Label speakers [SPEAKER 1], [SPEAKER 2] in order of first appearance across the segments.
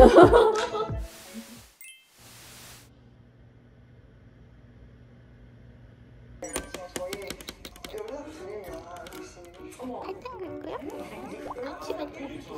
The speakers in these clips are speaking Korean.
[SPEAKER 1] 팔당 갈 거야? 같이 가자.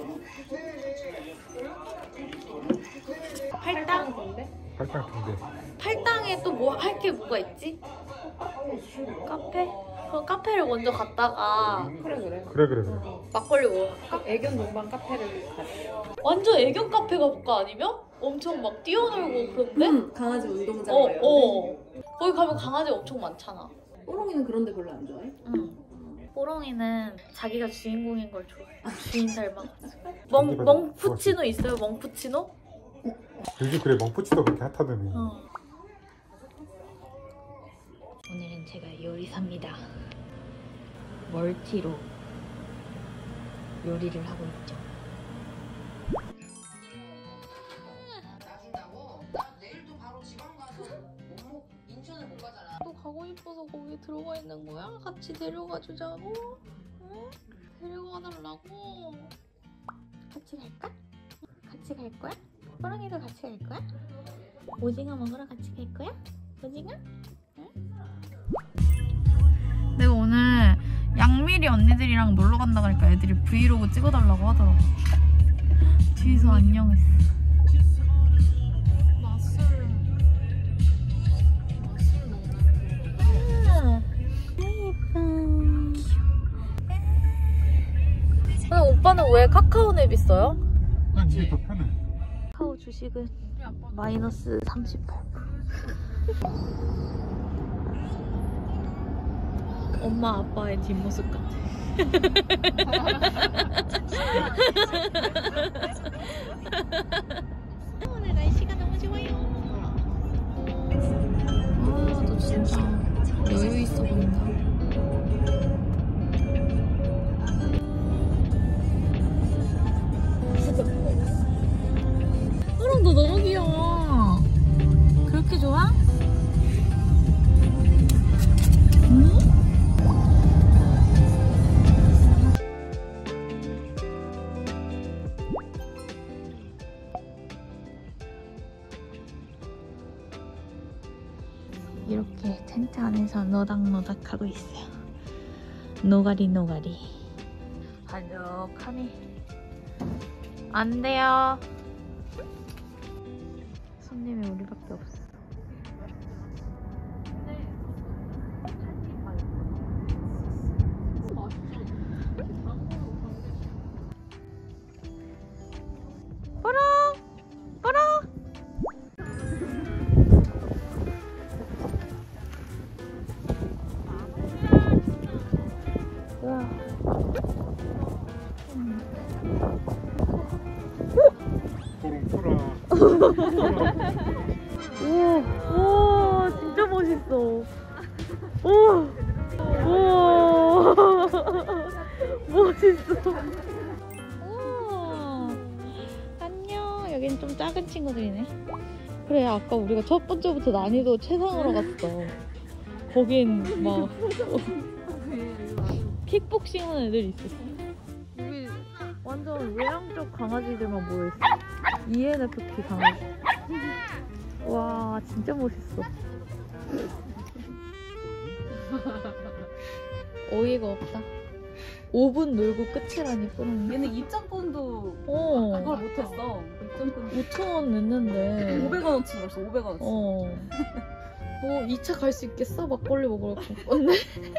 [SPEAKER 1] 팔당?
[SPEAKER 2] 팔당 근데
[SPEAKER 1] 팔당에 또 뭐 할 게 뭐가 있지? 카페? 그럼 카페를 먼저 갔다가
[SPEAKER 2] 그래.
[SPEAKER 1] 막걸리 먹어.
[SPEAKER 3] 애견 동반 카페를 가자.
[SPEAKER 1] 완전 애견 카페 가볼까 아니면? 엄청 막 뛰어놀고 그런데?
[SPEAKER 3] 강아지 운동장
[SPEAKER 1] 거기 가면 강아지 엄청 많잖아.
[SPEAKER 3] 뽀롱이는 그런데 별로 안 좋아해?
[SPEAKER 1] 응. 뽀롱이는 자기가 주인공인 걸 좋아해. 주인 닮아가지고. 멍푸치노 있어요? 멍푸치노?
[SPEAKER 2] 요즘 그래 멍푸치도 그렇게 핫하더니.
[SPEAKER 1] 오늘은 제가 요리사입니다. 멀티로 요리를 하고 있죠. 또 가고 싶어서 거기 들어가 있는 거야? 같이 데려가 주자고? 응? 데려가 달라고? 같이 갈까? 같이 갈 거야? 호랑이도 같이 갈 거야? 오징어 먹으러 같이 갈 거야? 오징어? 응? 내가 오늘 양미리 언니들이랑 놀러 간다고 하니까 애들이 브이로그 찍어달라고 하더라고. 뒤에서 안녕했어. 오빠는 왜 카카오냅 있어요?
[SPEAKER 2] 난 이게 더 편해.
[SPEAKER 1] 카카오 주식은 마이너스 38%. 엄마 아빠의 뒷모습 같아. 오늘 날씨가 너무 좋아요. 아, 너 진짜 여유 있어 보인다. 너 너무 귀여워. 그렇게 좋아? 응? 이렇게 텐트 안에서 노닥노닥 하고 있어요. 노가리 한적하니 안 돼요. 손님이 우리밖에 없어. 뽀롱! 우와. 우와, 진짜 멋있어. 우와, 멋있어. 우와, 안녕. 여긴 좀 작은 친구들이네. 그래, 아까 우리가 첫 번째부터 난이도 최상으로 갔어. 거긴 막 킥복싱 하는 애들 있었어. 여기 완전 외향적 강아지들만 모여있어. ENFP 강아지. 와, 진짜 멋있어. 어이가 없다. 5분 놀고 끝이라니, 뽀롱이.
[SPEAKER 3] 얘는 입장권도 그걸 못했어. 입장권
[SPEAKER 1] 5,000원 냈는데
[SPEAKER 3] 500원어치 벌써 500원어치.
[SPEAKER 1] 뭐 2차 갈 수 있겠어? 막걸리 먹으러 갈 건데?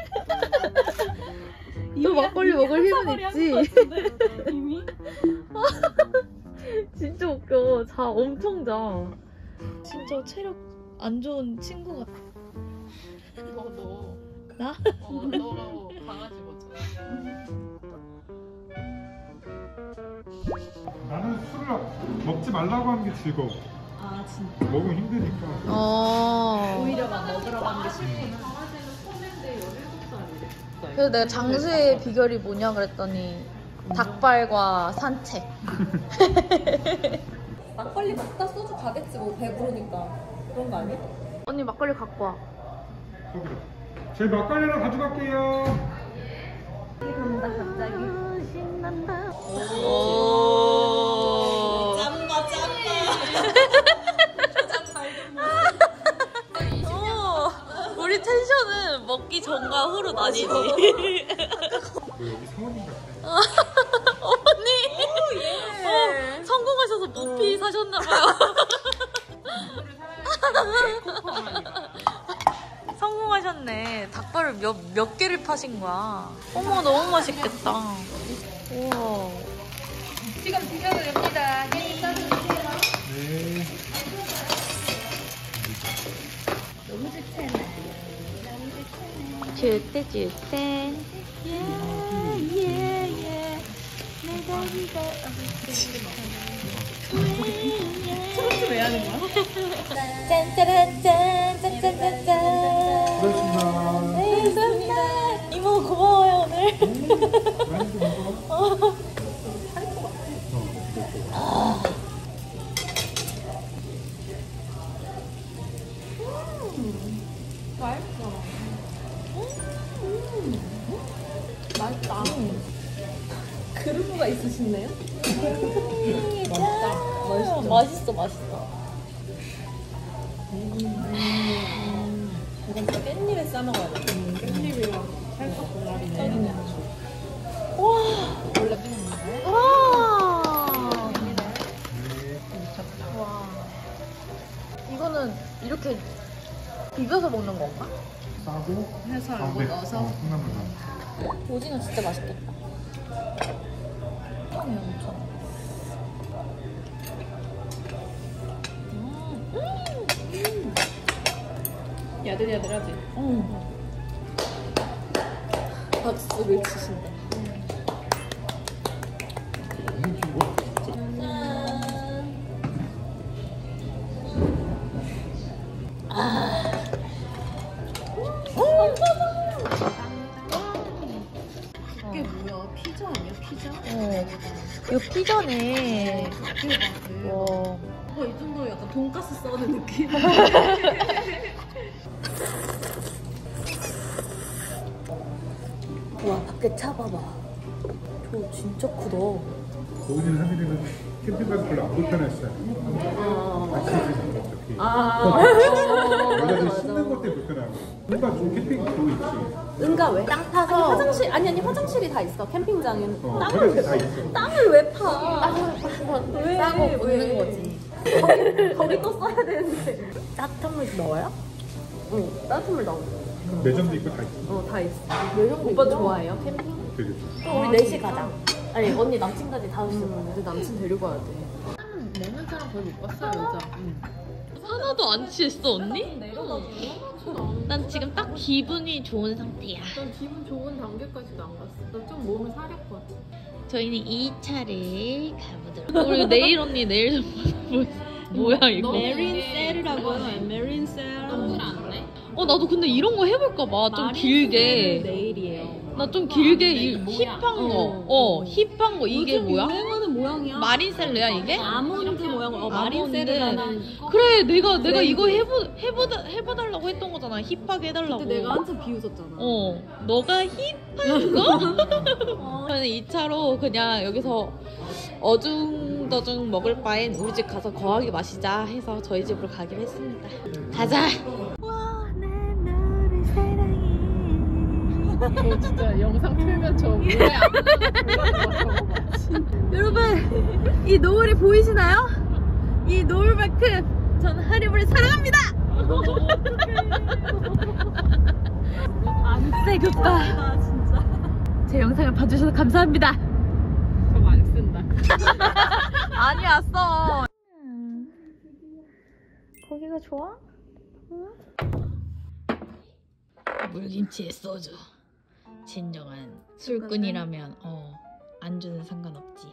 [SPEAKER 1] 또 막걸리 먹을 힘은 있지?
[SPEAKER 3] 이미?
[SPEAKER 1] 진짜 웃겨. 엄청 자. 진짜 체력 안 좋은 친구 같아.
[SPEAKER 3] 너.
[SPEAKER 1] 나?
[SPEAKER 3] 너 강아지 거잖아.
[SPEAKER 2] 나는 술을 먹지 말라고 하는 게 즐거워.
[SPEAKER 3] 아, 진짜.
[SPEAKER 2] 먹으면 힘드니까.
[SPEAKER 3] 오히려 막 먹으라고 하는 게 싫구나.
[SPEAKER 1] 그래서 내가 장수의 비결이 뭐냐 그랬더니 닭발과 산책.
[SPEAKER 3] 막걸리 먹다 소주 가겠지 뭐 배부르니까. 그런 거 아니야?
[SPEAKER 1] 언니 막걸리 갖고 와.
[SPEAKER 2] 제 막걸리를 가져갈게요.
[SPEAKER 1] 간다 갑자기. 신난다.
[SPEAKER 3] 짠.
[SPEAKER 1] 우리 텐션은 먹기 전과 후로 나뉘지.
[SPEAKER 2] 너 여기 사모님 같아.
[SPEAKER 1] 어머니. 성공하셔서 모피 사셨나봐요. 성공하셨네. 닭발을 몇 개를 파신 거야. 어머, 너무 맛있겠다. 우와.
[SPEAKER 3] 지금 드셔도 됩니다.
[SPEAKER 2] 네.
[SPEAKER 3] 너무 좋잖아.
[SPEAKER 1] 주대. 예. 내 다리가
[SPEAKER 3] 초록색 왜 하는 거야?
[SPEAKER 1] 짠짜란짠.
[SPEAKER 2] 고맙습니다.
[SPEAKER 1] 네, 감사합니다. 이모 고마워요 오늘.
[SPEAKER 2] 많이 좀 먹어.
[SPEAKER 3] 맛있다. 그루브가 있으시네요?
[SPEAKER 1] 맛있어.
[SPEAKER 3] 이건 또 깻잎에 싸먹어야 돼. 깻잎이랑 살짝 골라리네.
[SPEAKER 1] 와.
[SPEAKER 3] 원래 피는 건가요?
[SPEAKER 1] 와. 이거는 이렇게 비벼서 먹는 건가?
[SPEAKER 2] 싸고
[SPEAKER 3] 해서 이거
[SPEAKER 2] 가운데
[SPEAKER 3] 넣어서
[SPEAKER 2] 콩나물 넣어.
[SPEAKER 1] 오징어 진짜 맛있겠다. 엄청.
[SPEAKER 3] 야들야들하지? 박수를 치신다.
[SPEAKER 2] 너무 귀여워 진짜.
[SPEAKER 3] 이게 뭐야? 피자 아니야? 피자?
[SPEAKER 1] 이거 피자네.
[SPEAKER 3] 대박.
[SPEAKER 1] 와.
[SPEAKER 3] 이 정도로 약간 돈가스 써는 느낌?
[SPEAKER 1] 와, 밖에 차 봐봐. 저 진짜 크다.
[SPEAKER 2] 거기는 하늘이는 캠핑 가서 별로 안 불편했어요. 어차피. 여자들 씻는 것 때문에 불편하고. 뭔가 좀 캠핑 그거 있지.
[SPEAKER 3] 은가 왜?
[SPEAKER 1] 땅 파서.
[SPEAKER 3] 화장실 아니 화장실이 다 있어 캠핑장에는.
[SPEAKER 2] 화장실 다 있어.
[SPEAKER 1] 땅을 왜 파?
[SPEAKER 3] 왜?
[SPEAKER 1] 싸고
[SPEAKER 3] 왜?
[SPEAKER 1] 굽는 거지.
[SPEAKER 3] 거기 또 써야 되는데.
[SPEAKER 1] 따뜻한 물 넣어요?
[SPEAKER 3] 응 따뜻한 물 넣어.
[SPEAKER 2] 매점도 있고 다 있어.
[SPEAKER 3] 다 있어. 오빠 좋아해요 캠핑?
[SPEAKER 2] 되게 좋아.
[SPEAKER 1] 우리 넷이 가자. 아니 언니 남친까지 다 오시고.
[SPEAKER 3] 근데 남친 데리고 가야 돼. 먹는 사람 거의 못 봤어 여자.
[SPEAKER 1] 하나도 안 취했어 언니? 난 지금 딱 기분이 좋은 상태야.
[SPEAKER 3] 난 기분 좋은 단계까지도 안 갔어. 나 좀 몸을 사렸거든.
[SPEAKER 1] 저희는 2차를 가보도록. 우리 내일 언니 내일 좀 뭐야 이거?
[SPEAKER 3] 메린 셀이라고 하네. 메린 셀. 동그랗네.
[SPEAKER 1] 나도 근데 이런 거 해볼까 봐. 좀 길게.
[SPEAKER 3] 내일이에요.
[SPEAKER 1] 나 좀 길게 이
[SPEAKER 3] 모양.
[SPEAKER 1] 힙한 거. 힙한 거 이게 뭐야?
[SPEAKER 3] 유행하는 모양이야.
[SPEAKER 1] 마린셀레야 이게?
[SPEAKER 3] 아몬드 모양. 마린셀이라는.
[SPEAKER 1] 그래 내가 이거 해봐달라고 했던 거잖아. 힙하게 해달라고.
[SPEAKER 3] 그때 내가 한참 비웃었잖아.
[SPEAKER 1] 너가 힙한 거? 저는 2차로 그냥 여기서 어중더중 먹을 바엔 우리 집 가서 거하게 마시자 해서 저희 집으로 가기로 했습니다. 가자.
[SPEAKER 3] 저 진짜 영상 틀면 저 뭐야?
[SPEAKER 1] 여러분 이 노을이 보이시나요? 이 노을만큼 저는 하리보를 사랑합니다. 안 굿바이.
[SPEAKER 3] 진짜.
[SPEAKER 1] 제 영상을 봐주셔서 감사합니다.
[SPEAKER 3] 저 많이 쓴다.
[SPEAKER 1] 아니 왔어. 거기가 좋아? 물김치에 소주. 진정한 술꾼이라면 안주는 상관없지.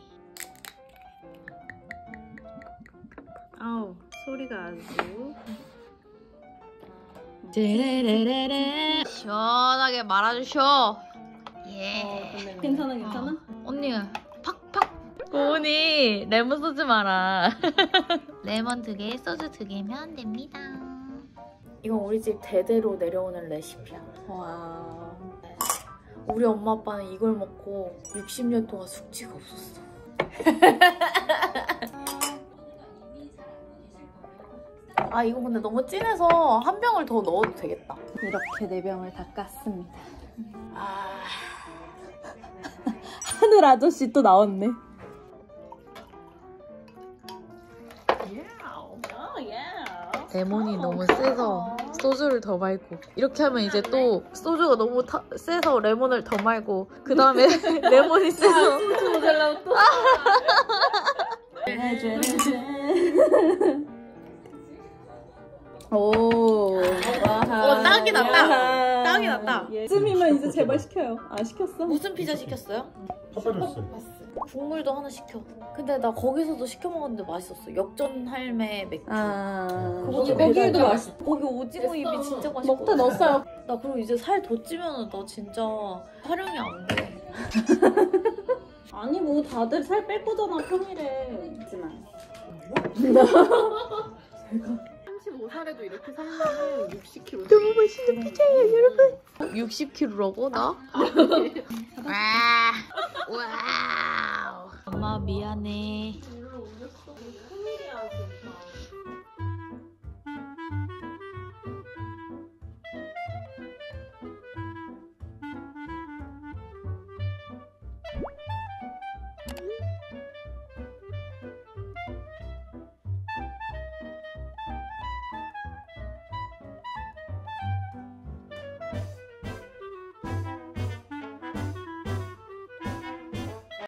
[SPEAKER 3] 아우 소리가 아주.
[SPEAKER 1] 르르르르 시원하게 말아주셔. 예.
[SPEAKER 3] 괜찮아?
[SPEAKER 1] 언니가 팍팍. 고은이 레몬 소주 마라. 레몬 2개, 소주 2개면 됩니다. 이건 우리 집 대대로 내려오는 레시피야.
[SPEAKER 3] 와.
[SPEAKER 1] 우리 엄마 아빠는 이걸 먹고 60년 동안 숙취가 없었어. 아 이거 근데 너무 진해서 한 병을 더 넣어도 되겠다. 이렇게 4병을 다 깠습니다.
[SPEAKER 3] 하늘 아저씨 또 나왔네.
[SPEAKER 1] 레몬이 너무 세서 소주를 더 말고 이렇게 하면 이제 또 소주가 너무 세서 레몬을 더 말고 그 다음에 레몬이 세서 소주 모자라고 또
[SPEAKER 3] 오.
[SPEAKER 1] 딱이 났다. 딱이 났다.
[SPEAKER 3] 쯤이면 이제 제발 시켜요. 아 시켰어?
[SPEAKER 1] 무슨 피자 시켰어요?
[SPEAKER 2] 섞어줬어요.
[SPEAKER 1] 국물도 하나 시켜. 근데 나 거기서도 시켜 먹었는데 맛있었어. 역전 할매 맥주.
[SPEAKER 3] 거기도
[SPEAKER 1] 배달이야.
[SPEAKER 3] 맛있어.
[SPEAKER 1] 거기 오징어 입이 진짜 맛있어.
[SPEAKER 3] 먹다 넣었어요.
[SPEAKER 1] 나 그리고 이제 살 더 찌면 나 진짜 촬영이 안 돼.
[SPEAKER 3] 아니 뭐 다들 살 뺄 거잖아 평일에. 하지만.
[SPEAKER 4] 35살에도 이렇게 살면은 60kg.
[SPEAKER 1] 너무 맛있는 피자예요, 여러분. 60kg라고 나? 와우. 엄마 미안해.